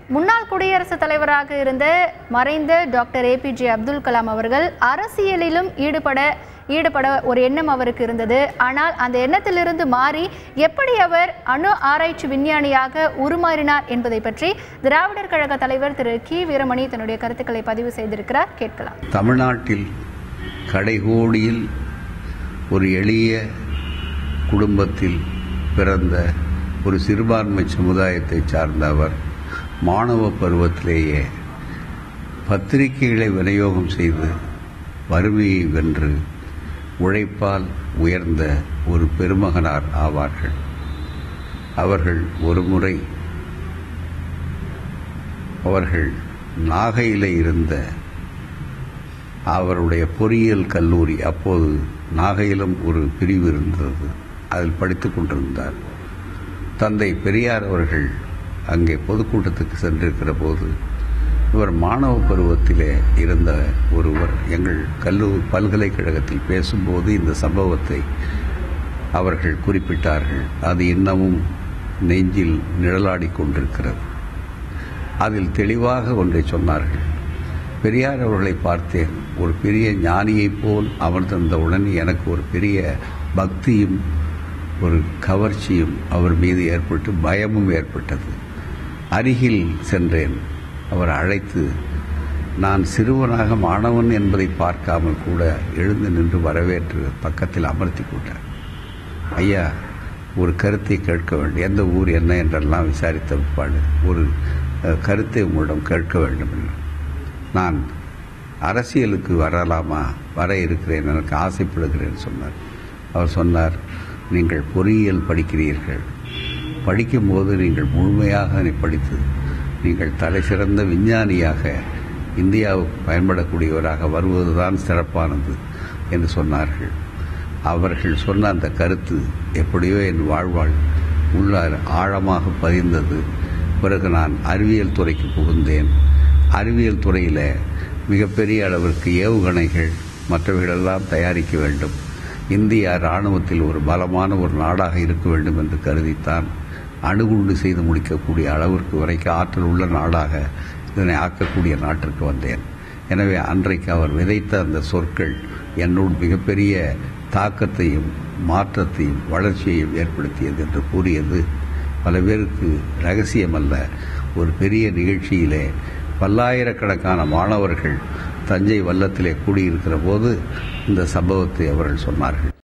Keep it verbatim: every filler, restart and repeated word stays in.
முன்னாள் குடியரசுத் தலைவராக இருந்த மறைந்த டாக்டர் ஏபிஜே அப்துல் கலாம் அவர்கள் அரசியலிலும் ஈடுபட ஈடுபட ஒரு எண்ணம் அவருக்கு இருந்தது. ஆனால் அந்த எண்ணத்திலிருந்து மாறி எப்படி அவர் அணு ஆராய்ச்சி விஞ்ஞானியாக உருமாறினார் என்பதை பற்றி திராவிடர் கழக தலைவர் திரு கி வீரமணி தன்னுடைய கருத்துக்களை பதிவு செய்திருக்கிறார். கேட்கலாம். தமிழ்நாட்டில் கடைகோடியில் ஒரு எளிய குடும்பத்தில் பிறந்த ஒரு சிறுபான்மை சமுதாயத்தை சார்ந்த அவர் மாணவ பருவத்திலேயே பத்திரிகைகளை விநியோகம் செய்து வறுமையை வென்று உழைப்பால் உயர்ந்த ஒரு பெருமகனார் ஆவார்கள். அவர்கள் ஒரு முறை அவர்கள் நாகையில் இருந்த அவருடைய பொறியியல் கல்லூரி, அப்போது நாகையிலும் ஒரு பிரிவு இருந்தது, அதில் படித்துக் கொண்டிருந்தார். தந்தை பெரியார் அவர்கள் அங்கே பொதுக்கூட்டத்துக்கு சென்றிருக்கிற போது இவர் மாணவ பருவத்திலே இருந்த ஒருவர் எங்கள் கல்லூரி பல்கலைக்கழகத்தில் பேசும்போது இந்த சம்பவத்தை அவர்கள் குறிப்பிட்டார்கள். அது இன்னமும் நெஞ்சில் நிழலாடி கொண்டிருக்கிறது. அதில் தெளிவாக ஒன்றை சொன்னார்கள். பெரியார் அவர்களை பார்த்தேன், ஒரு பெரிய ஞானியைப் போல் அமர்ந்திருந்தவுடன் எனக்கு ஒரு பெரிய பக்தியும் ஒரு கவர்ச்சியும் அவர் மீது ஏற்பட்டு பயமும் ஏற்பட்டது. அருகில் சென்றேன். அவர் அழைத்து, நான் சிறுவனாக மாணவன் என்பதை பார்க்காமல் கூட எழுந்து நின்று வரவேற்று பக்கத்தில் அமர்த்தி கொண்டார். ஐயா, ஒரு கருத்தை கேட்க வேண்டும், எந்த ஊர் என்ன என்றெல்லாம் விசாரித்த பிற்பாடு ஒரு கருத்தை உங்களிடம் கேட்க வேண்டும் என்று. நான் அரசியலுக்கு வரலாமா, வர இருக்கிறேன், எனக்கு ஆசைப்படுகிறேன் சொன்னார். அவர் சொன்னார், நீங்கள் பொறியியல் படிக்கிறீர்கள், படிக்கும்போது நீங்கள் முழுமையாக படித்து நீங்கள் தலை சிறந்த விஞ்ஞானியாக இந்தியாவுக்கு பயன்படக்கூடியவராக வருவதுதான் சிறப்பானது என்று சொன்னார்கள். அவர்கள் சொன்ன அந்த கருத்து எப்படியோ என் வாழ்வாள் உள்ளார் ஆழமாக பதிந்தது. பிறகு நான் அறிவியல் துறைக்கு புகுந்தேன். அறிவியல் துறையில் மிகப்பெரிய அளவிற்கு ஏவுகணைகள் மற்றவைகளெல்லாம் தயாரிக்க வேண்டும், இந்தியா இராணுவத்தில் ஒரு பலமான ஒரு நாடாக இருக்க வேண்டும் என்று கருதித்தான் அணுகுண்டு செய்து முடிக்கக்கூடிய அளவிற்கு வரைக்கும் ஆற்றல் உள்ள நாடாக இதனை ஆக்கக்கூடிய நாட்டிற்கு வந்தேன். எனவே அன்றைக்கு அவர் விதைத்த அந்த சொற்கள் என்னோடு மிகப்பெரிய தாக்கத்தையும் மாற்றத்தையும் வளர்ச்சியையும் ஏற்படுத்தியது என்று கூறியது பல பேருக்கு ரகசியமல்ல. ஒரு பெரிய நிகழ்ச்சியிலே பல்லாயிரக்கணக்கான மாணவர்கள் தஞ்சை வல்லத்திலே கூடியிருக்கிற போது இந்த சம்பவத்தை அவர்கள் சொன்னார்கள்.